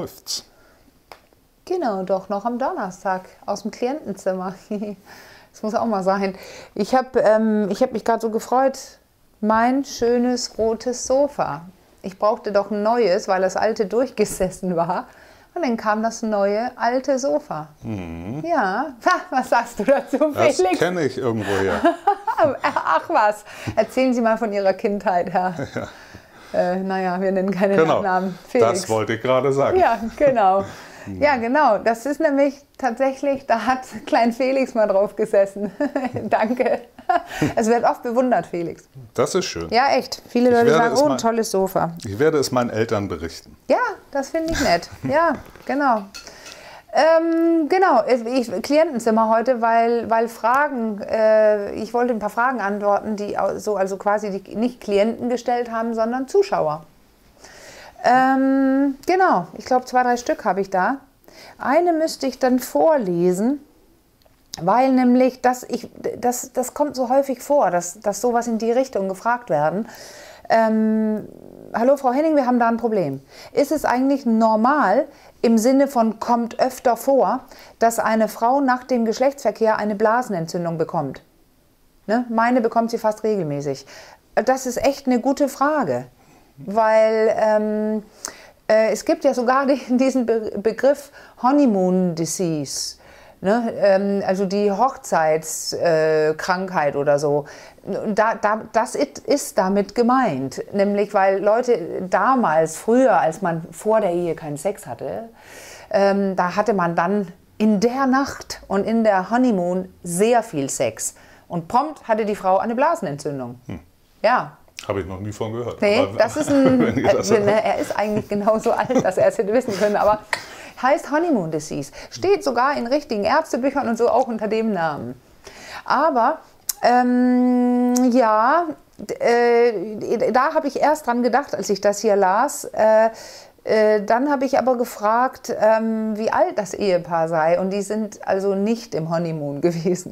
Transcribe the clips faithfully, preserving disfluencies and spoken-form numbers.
läuft's? Genau, doch noch am Donnerstag aus dem Klientenzimmer. Das muss auch mal sein. Ich habe ähm, ich hab mich gerade so gefreut. Mein schönes rotes Sofa. Ich brauchte doch ein neues, weil das alte durchgesessen war. Und dann kam das neue alte Sofa. Mhm. Ja, ha, was sagst du dazu, Felix? Das kenne ich irgendwoher. Ach was, erzählen Sie mal von Ihrer Kindheit, Herr. Ja. Äh, naja, wir nennen keine genau. Nachnamen. Felix. Das wollte ich gerade sagen. Ja, genau. Ja, genau. Das ist nämlich tatsächlich, da hat Klein Felix mal drauf gesessen. Danke. Es wird oft bewundert, Felix. Das ist schön. Ja, echt. Viele Leute sagen, oh, ein tolles Sofa. Ich werde es meinen Eltern berichten. Ja, das finde ich nett. Ja, genau. Ähm, genau, ich, Klientenzimmer heute, weil, weil Fragen, äh, ich wollte ein paar Fragen antworten, die so, also quasi die nicht Klienten gestellt haben, sondern Zuschauer. Ähm, genau, ich glaube zwei, drei Stück habe ich da. Eine müsste ich dann vorlesen, weil nämlich das, ich, das, das kommt so häufig vor, dass, dass sowas in die Richtung gefragt werden. Ähm, Hallo Frau Henning, wir haben da ein Problem. Ist es eigentlich normal, im Sinne von kommt öfter vor, dass eine Frau nach dem Geschlechtsverkehr eine Blasenentzündung bekommt? Ne? Meine bekommt sie fast regelmäßig. Das ist echt eine gute Frage. Weil ähm, äh, es gibt ja sogar den, diesen Be Begriff Honeymoon Disease, ne? ähm, also die Hochzeitskrankheit äh, oder so. Da, da, das ist damit gemeint, nämlich weil Leute damals, früher, als man vor der Ehe keinen Sex hatte, ähm, da hatte man dann in der Nacht und in der Honeymoon sehr viel Sex. Und prompt hatte die Frau eine Blasenentzündung. Hm. Ja. Habe ich noch nie von gehört. Nee, aber, das ist ein, das äh, er ist eigentlich genauso alt, dass er es hätte wissen können, aber heißt Honeymoon Disease. Steht sogar in richtigen Ärztebüchern und so auch unter dem Namen. Aber, ähm, ja, äh, da habe ich erst dran gedacht, als ich das hier las. Äh, Äh, dann habe ich aber gefragt, ähm, wie alt das Ehepaar sei. Und die sind also nicht im Honeymoon gewesen.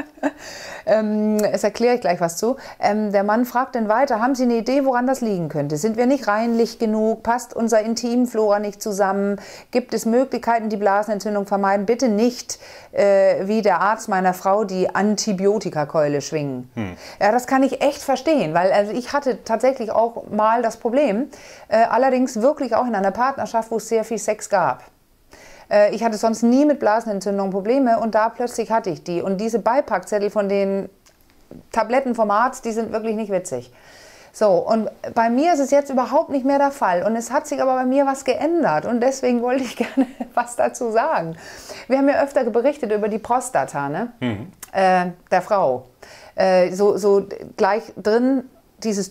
ähm, das erkläre ich gleich was zu. Ähm, der Mann fragt dann weiter, haben Sie eine Idee, woran das liegen könnte? Sind wir nicht reinlich genug? Passt unser Intimflora nicht zusammen? Gibt es Möglichkeiten, die Blasenentzündung vermeiden? Bitte nicht, äh, wie der Arzt meiner Frau, die Antibiotikakeule schwingen. Hm. Ja, das kann ich echt verstehen, weil also ich hatte tatsächlich auch mal das Problem, äh, allerdings wirklich auch in einer Partnerschaft, wo es sehr viel Sex gab. Äh, ich hatte sonst nie mit Blasenentzündung Probleme und da plötzlich hatte ich die. Und diese Beipackzettel von den Tabletten vom Arzt, die sind wirklich nicht witzig. So, und bei mir ist es jetzt überhaupt nicht mehr der Fall. Und es hat sich aber bei mir was geändert. Und deswegen wollte ich gerne was dazu sagen. Wir haben ja öfter berichtet über die Prostata, ne? Mhm. äh, der Frau. Äh, so, so gleich drin dieses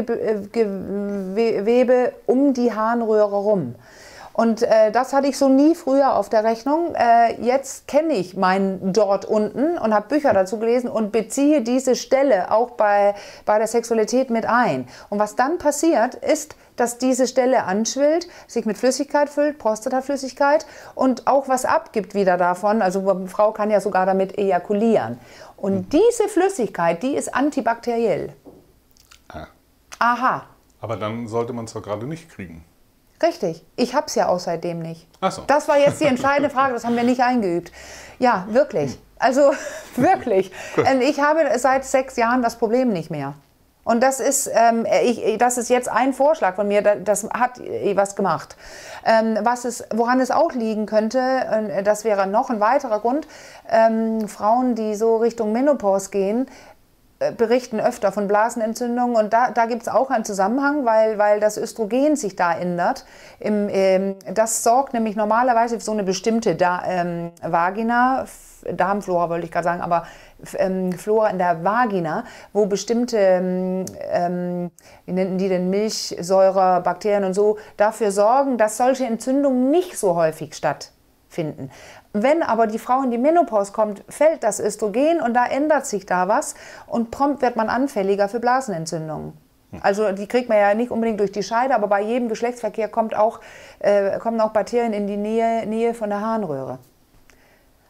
Drüsengewebe um die Harnröhre rum. Und äh, das hatte ich so nie früher auf der Rechnung. Äh, jetzt kenne ich meinen dort unten und habe Bücher dazu gelesen und beziehe diese Stelle auch bei, bei der Sexualität mit ein. Und was dann passiert, ist, dass diese Stelle anschwillt, sich mit Flüssigkeit füllt, Prostataflüssigkeit und auch was abgibt wieder davon. Also eine Frau kann ja sogar damit ejakulieren. Und diese Flüssigkeit, die ist antibakteriell. Ah. Aha. Aber dann sollte man es doch gerade nicht kriegen. Richtig. Ich habe es ja auch seitdem nicht. Ach so. Das war jetzt die entscheidende Frage, das haben wir nicht eingeübt. Ja, wirklich. Also wirklich. Ich habe seit sechs Jahren das Problem nicht mehr. Und das ist, ähm, ich, das ist jetzt ein Vorschlag von mir, das hat was gemacht. Ähm, was es, woran es auch liegen könnte, äh, das wäre noch ein weiterer Grund, ähm, Frauen, die so Richtung Menopause gehen, berichten öfter von Blasenentzündungen und da, da gibt es auch einen Zusammenhang, weil, weil das Östrogen sich da ändert. Im, ähm, das sorgt nämlich normalerweise für so eine bestimmte da, ähm, Vagina, Darmflora wollte ich gerade sagen, aber ähm, Flora in der Vagina, wo bestimmte, ähm, wie nennen die denn, Milchsäure, Bakterien und so, dafür sorgen, dass solche Entzündungen nicht so häufig stattfinden. Wenn aber die Frau in die Menopause kommt, fällt das Östrogen und da ändert sich da was und prompt wird man anfälliger für Blasenentzündungen. Also die kriegt man ja nicht unbedingt durch die Scheide, aber bei jedem Geschlechtsverkehr kommt auch, äh, kommen auch Bakterien in die Nähe, Nähe von der Harnröhre.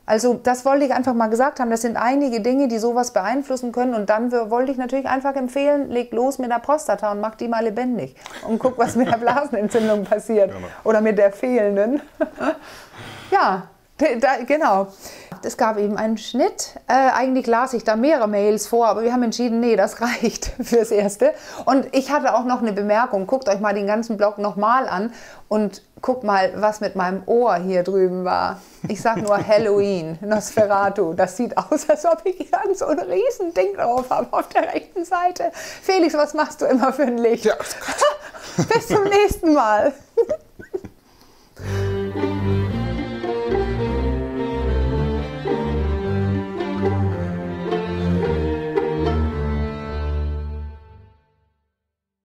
Also das wollte ich einfach mal gesagt haben. Das sind einige Dinge, die sowas beeinflussen können. Und dann wollte ich natürlich einfach empfehlen, leg los mit der Prostata und mach die mal lebendig. Und guck, was mit der Blasenentzündung passiert. Genau. Oder mit der fehlenden. Ja, da, genau. Es gab eben einen Schnitt. Äh, eigentlich las ich da mehrere Mails vor, aber wir haben entschieden, nee, das reicht fürs Erste. Und ich hatte auch noch eine Bemerkung. Guckt euch mal den ganzen Blog nochmal an und guckt mal, was mit meinem Ohr hier drüben war. Ich sag nur Halloween, Nosferatu. Das sieht aus, als ob ich hier so ein Riesending drauf habe auf der rechten Seite. Felix, was machst du immer für ein Licht? Ja. Bis zum nächsten Mal.